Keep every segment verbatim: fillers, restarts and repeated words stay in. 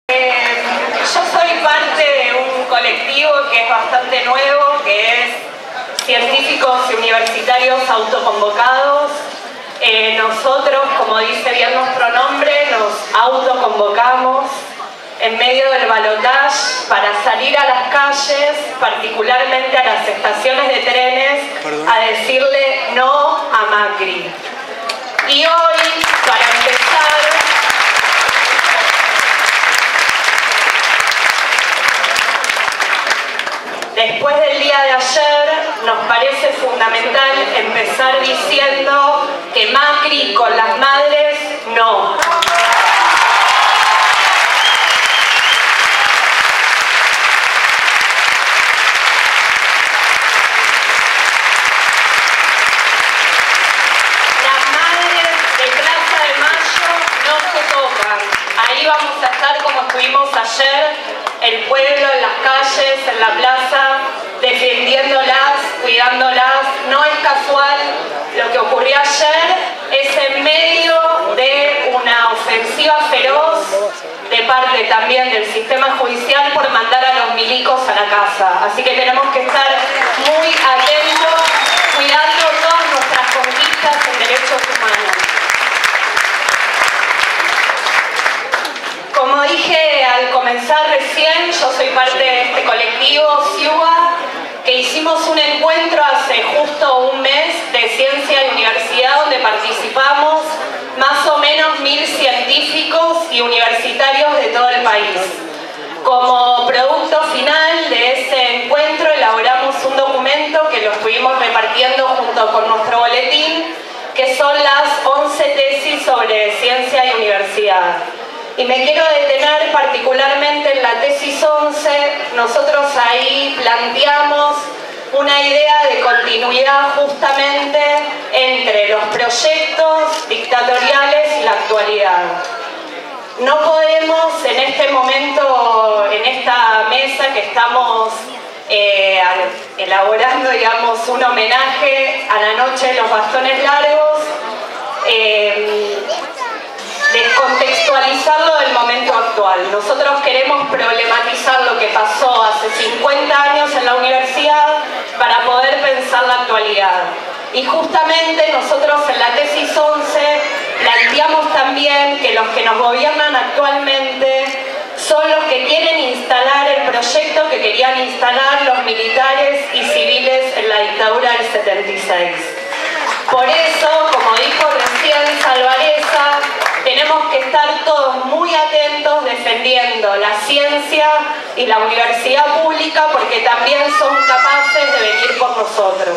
Eh, yo soy parte de un colectivo que es bastante nuevo, que es Científicos y Universitarios Autoconvocados. Eh, nosotros, como dice bien nuestro nombre, nos autoconvocamos en medio del balotaje para salir a las calles, particularmente a las estaciones de trenes, a decirle no a Macri. Y hoy, para empezar, después del día de ayer, nos parece fundamental empezar diciendo que Macri con las madres, no. Ahí vamos a estar como estuvimos ayer, el pueblo, en las calles, en la plaza, defendiéndolas, cuidándolas. No es casual lo que ocurrió ayer, es en medio de una ofensiva feroz de parte también del sistema judicial por mandar a los milicos a la casa. Así que tenemos que estar muy atentos, cuidando todas nuestras conquistas en derechos humanos. Como dije al comenzar recién, yo soy parte de este colectivo Ciuba, que hicimos un encuentro hace justo un mes de ciencia y universidad, donde participamos más o menos mil científicos y universitarios de todo el país. Como producto final de ese encuentro elaboramos un documento que lo estuvimos repartiendo junto con nuestro boletín, que son las once tesis sobre ciencia y universidad. Y me quiero detener particularmente en la tesis once. Nosotros ahí planteamos una idea de continuidad justamente entre los proyectos dictatoriales y la actualidad. No podemos en este momento, en esta mesa que estamos eh, elaborando, digamos, un homenaje a la noche de los bastones largos, eh, descontextualizarlo del momento actual. Nosotros queremos problematizar lo que pasó hace cincuenta años en la universidad para poder pensar la actualidad. Y justamente nosotros en la tesis once planteamos también que los que nos gobiernan actualmente son los que quieren instalar el proyecto que querían instalar los militares y civiles en la dictadura del setenta y seis. Por eso, como dijo recién Salvareza, tenemos que estar todos muy atentos defendiendo la ciencia y la universidad pública, porque también son capaces de venir por nosotros.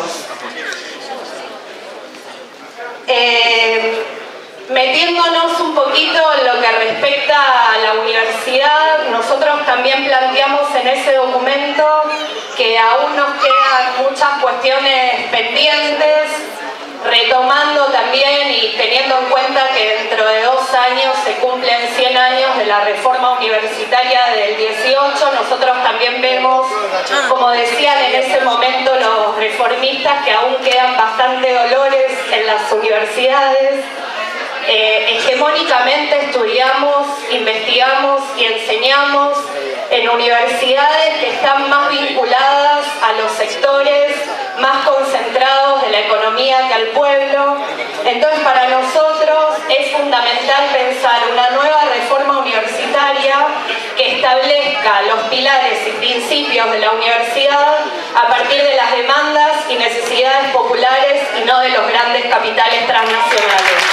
Eh, metiéndonos un poquito en lo que respecta a la universidad, nosotros también planteamos en ese documento que aún nos quedan muchas cuestiones pendientes, retomando también y teniendo en cuenta que dentro de dos años se cumplen cien años de la reforma universitaria del dieciocho, nosotros también vemos, como decían en ese momento los reformistas, que aún quedan bastante dolores en las universidades. Eh, hegemónicamente estudiamos, investigamos y enseñamos en universidades que están más vinculadas a los sectores más concentrados de la economía que al pueblo. Entonces, para nosotros es fundamental pensar una nueva reforma universitaria que establezca los pilares y principios de la universidad a partir de las demandas y necesidades populares y no de los grandes capitales transnacionales.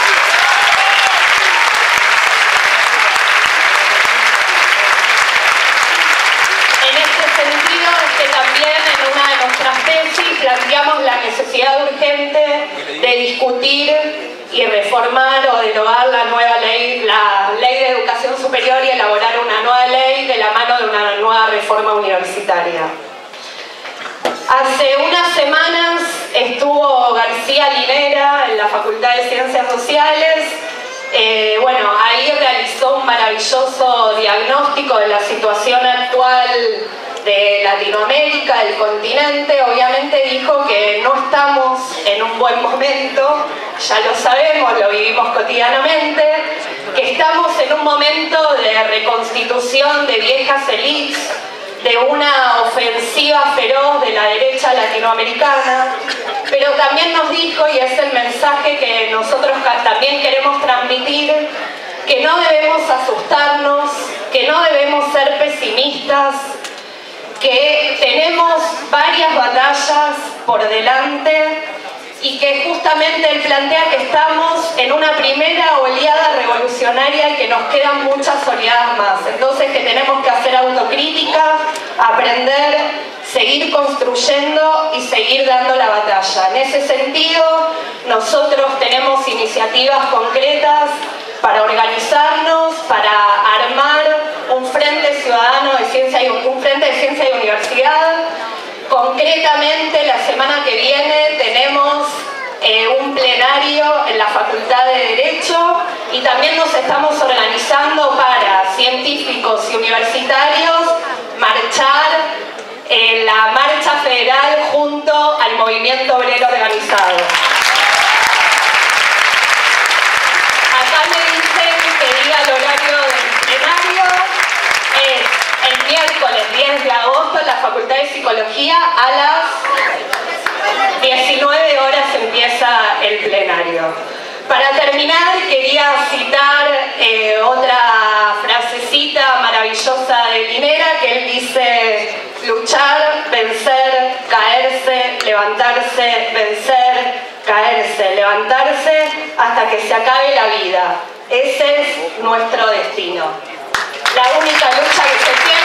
También en una de nuestras tesis planteamos la necesidad urgente de discutir y reformar o derogar la nueva ley, la ley de educación superior, y elaborar una nueva ley de la mano de una nueva reforma universitaria. Hace unas semanas estuvo García Linera en la Facultad de Ciencias Sociales. Eh, bueno, ahí realizó un maravilloso diagnóstico de la situación actual de Latinoamérica, del continente, obviamente dijo que no estamos en un buen momento, ya lo sabemos, lo vivimos cotidianamente, que estamos en un momento de reconstitución de viejas élites, de una ofensiva feroz de la derecha latinoamericana, pero también nos dijo, y es el mensaje que nosotros también queremos transmitir, que no debemos asustarnos, que no debemos ser pesimistas, que tenemos varias batallas por delante y que justamente él plantea que estamos en una primera oleada revolucionaria y que nos quedan muchas oleadas más. Entonces que tenemos que hacer autocrítica, aprender, seguir construyendo y seguir dando la batalla. En ese sentido, nosotros tenemos iniciativas concretas para organizarnos, para armar un frente ciudadano de ciencia y un frente de ciencia y universidad. Concretamente, la semana que viene tenemos eh, un plenario en la Facultad de Derecho y también nos estamos organizando para científicos y universitarios marchar en la marcha federal junto al movimiento obrero organizado. Acá me dicen que diga el horario del plenario. Es el miércoles diez de agosto en la Facultad de Psicología a las diecinueve horas empieza el plenario. Para terminar, quería citar eh, otra frasecita maravillosa de Linera, que él dice: luchar, vencer, caerse, levantarse, vencer, caerse, levantarse, hasta que se acabe la vida. Ese es nuestro destino. La única lucha que se tiene